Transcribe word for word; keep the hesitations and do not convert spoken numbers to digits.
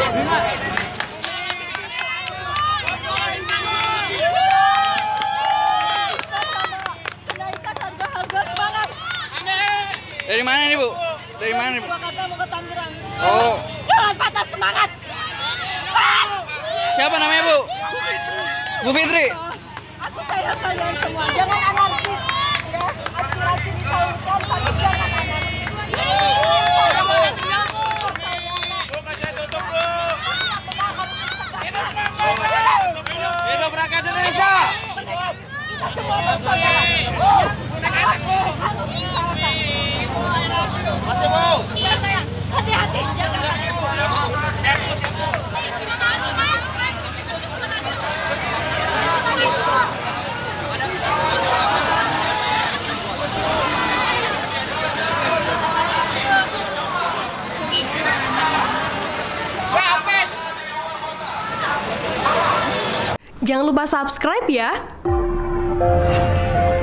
Dari mana nih, Bu? Dari mana nih, Bu? Purwakarta mau ke Tangerang. Oh. Jangan patah semangat. Siapa namanya, Bu? Bu Fitri. Aku sayang kalian semua. Jangan anarkis. Ya, aspirasi disalurkan tapi jangan anarkis. Hidup rakyat Indonesia. Kita semua bersaudara. Masih, Bu. Ya, sayang. Hati-hati. Jangan. Jangan lupa subscribe ya.